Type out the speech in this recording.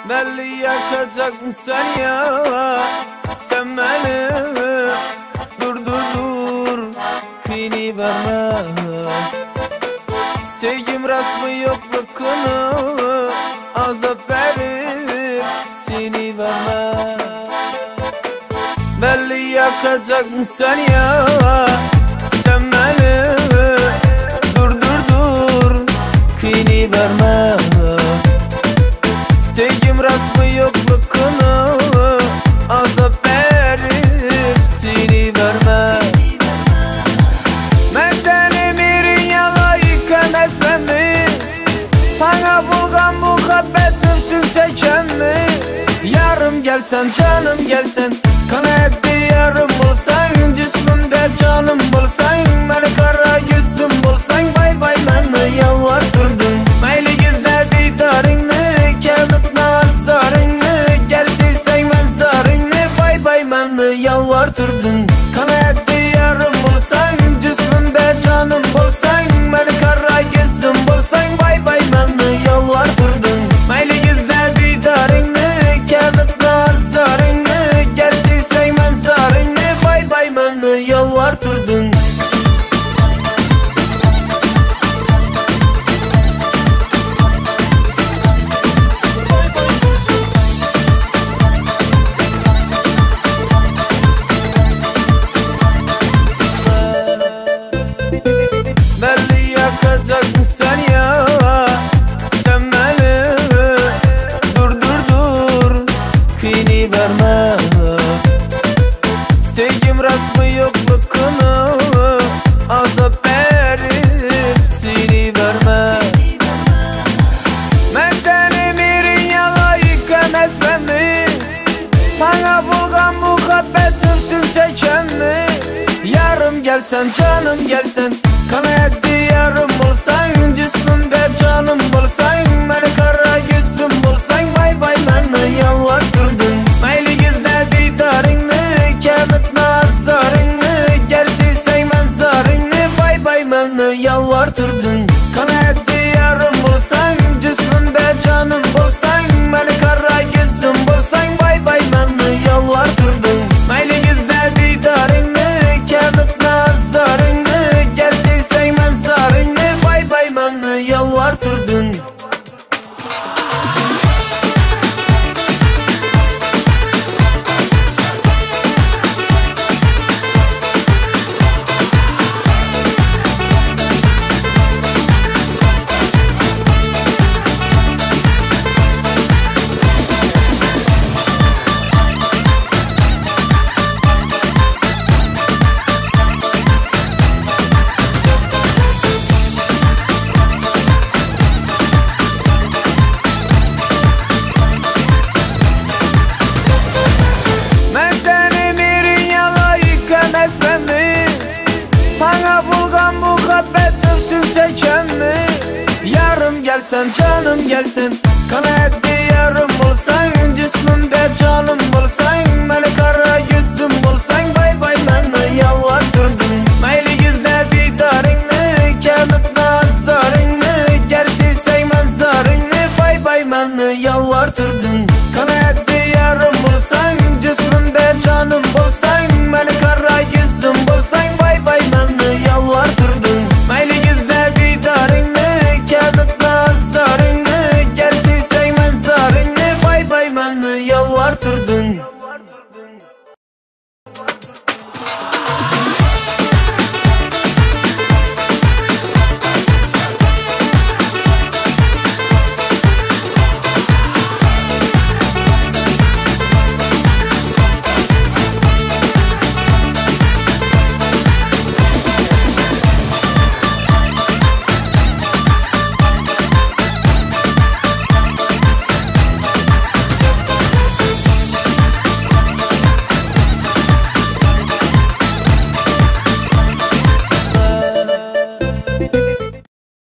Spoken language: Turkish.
Belli yakacak mısın ya? Sen beni dur kini verme. Sevgim rasmı yoklukunu azap verip seni verme. Belli yakacak mısın ya? Sen beni dur kini verme. Sevgim rasmı yoklukunu azap verip seni verme. Ben seni mirin yalayken esmemi, sana bulgan muhabbet üstün çeken mi? Yarım gelsen canım gelsen, kana etti yarım bulsan, cismimde canım bulsan, beni kara yüzüm bulsan, bay bay beni yalvardırdın. Mayli gizledi darinni, kelbit nazarını, gerçi sevmen zarını, bay bay beni yalvardırdın. Kana etti yarım bulsan, cismimde canım bulsan, beni kara yüzüm bulsan, bay bay beni yalvardırdın. Mayli gizledi darinni, kelbit nazarını, gerçi sevmen zarını, bay bay beni yalvardırdın. Belli yakacak mısın ya? Sen beni dur kini verme. Sevgim rasmı yoklukunu azap verip seni verme. Ben seni mirin yalayken esmemi, sana bulgan muhabbet üstün çeken mi? Yarım gelsen canım gelsen, kana etti yarım bulsan, cismimde canım bulsan, beni kara yüzüm bulsan, bay bay beni yalvardırdın. Mayli gizledi darinni, kelbit nazarını, gerçi sevmen zarını, bay bay beni yalvardırdın. Kana etti yarım bulsan, cismimde canım bulsan, beni kara yüzüm bulsan, bay bay beni yalvardırdın. Mayli gizledi darinni, kelbit nazarını, gerçi sevmen zarını, bay bay beni yalvardırdın. Ben seni mirin yalayken esmemi, sana bulgan muhabbet üstün çeken mi? Yarım gelsen canım gelsen, kana etti yarım bulsan, cismimde canım